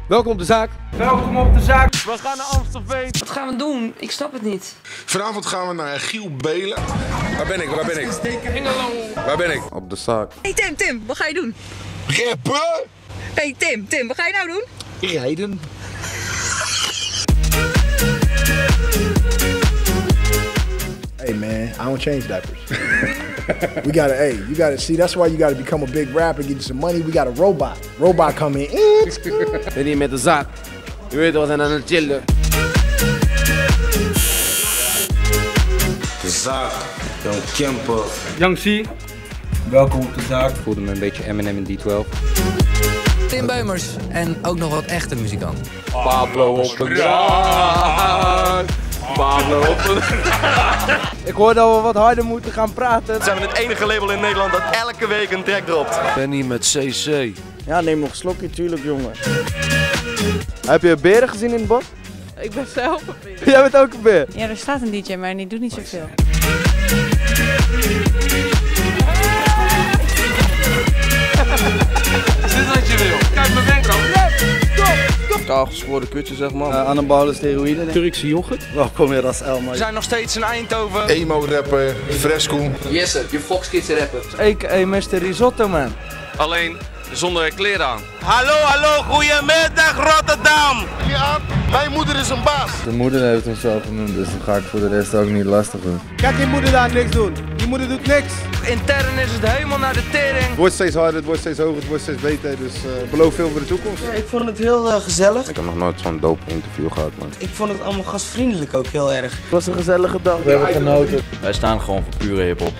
Welkom op de zaak. Welkom op de zaak. We gaan naar Amstelveen. Wat gaan we doen? Ik snap het niet. Vanavond gaan we naar Giel Belen. Waar ben ik? Hengelo. Waar ben ik? Op de zaak. Hey Tim, wat ga je doen? Rappen! Hey Tim, wat ga je nou doen? Rijden. Hey man, I don't change diapers. You gotta see, that's why you gotta become a big rapper, get you some money. We got a robot. Robot come in. Ik ben hier met de zaak. Je weet wel, we zijn aan het chillen. De zaak. Young Kemper. Young C. Welkom op de zaak. Ik voelde me een beetje Eminem in D12. Tim Beumers en ook nog wat echte muzikant. Pablo op de zaak. Pablo op de zaak. Ik hoor dat we wat harder moeten gaan praten. Zijn we het enige label in Nederland dat elke week een track dropt. Ik ben hier met CC. Ja, neem nog een slokje, tuurlijk jongen. Heb je beren gezien in het bos? Ik ben zelf een beer. Jij bent ook een beer. Ja, er staat een DJ, maar die doet niet zoveel. Is dit wat je wil? Kijk mijn wenkbrauw. Kaal geschoren kutje, zeg maar. Anabole steroïden. Turkse yoghurt. Welkom weer als Elma. We zijn nog steeds in Eindhoven. Emo-rapper, Fresco. Jesse, je Fox Kids rapper. A.k.a. Mr. Risotto, man. Alleen zonder kleren aan. Hallo, goedemiddag Rotterdam. Ja, mijn moeder is een baas. De moeder heeft hem zo genoemd, dus dan ga ik voor de rest ook niet lastig doen. Kijk, die moeder daar niks doen. Die moeder doet niks. Intern is het helemaal naar de tering. Het wordt steeds harder, het wordt steeds hoger, het wordt steeds beter, dus beloof veel voor de toekomst. Ja, ik vond het heel gezellig. Ik heb nog nooit zo'n dope interview gehad, man. Ik vond het allemaal gastvriendelijk ook heel erg. Het was een gezellige dag, we hebben genoten. Wij staan gewoon voor pure hiphop.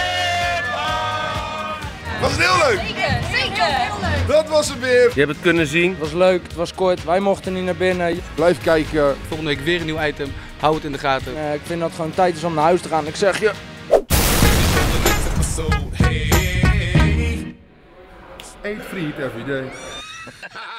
Was het heel leuk? Zeker, heel leuk. Dat was het weer. Je hebt het kunnen zien. Het was leuk, het was kort, wij mochten niet naar binnen. Blijf kijken. Volgende week weer een nieuw item, hou het in de gaten. Ik vind dat het gewoon tijd is om naar huis te gaan. Ik zeg je... Eat friet every day.